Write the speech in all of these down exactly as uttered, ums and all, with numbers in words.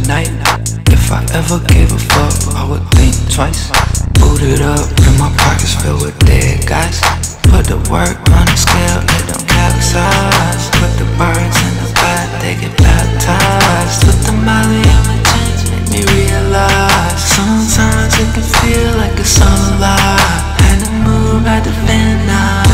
night. If I ever gave a fuck, I would think twice. Booted up, and my pockets filled with dead guys. Put the work on the scale, let them capsize. Put the birds in the bag, they get baptized. Put the molly in my jeans, make me realize sometimes it can feel like it's all a lie. Had to move, had to Van Nuys.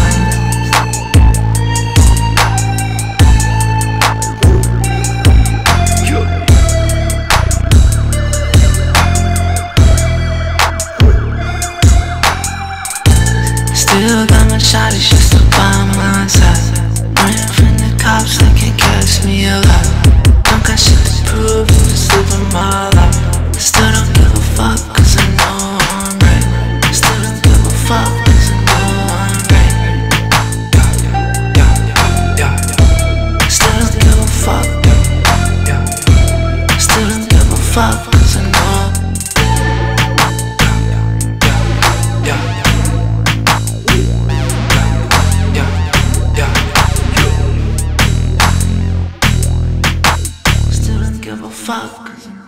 Still got my shawty, she's still by my side. Running from the cops, they can't catch me alive. Don't got shit to prove, I'm just living my life. Still don't give a fuck, cause I know I'm right. Still don't give a fuck, cause I know I'm right. Still don't give a fuck. Still don't give a fuck, cause I know. Give a fuck.